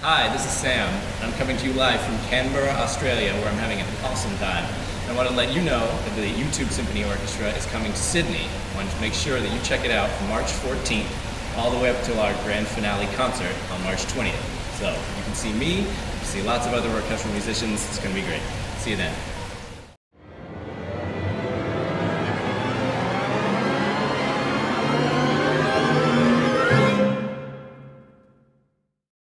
Hi, this is Sam. I'm coming to you live from Canberra, Australia, where I'm having an awesome time. I want to let you know that the YouTube Symphony Orchestra is coming to Sydney. I want to make sure that you check it out from March 14th all the way up till our grand finale concert on March 20th. So you can see me, you can see lots of other orchestral musicians. It's going to be great. See you then.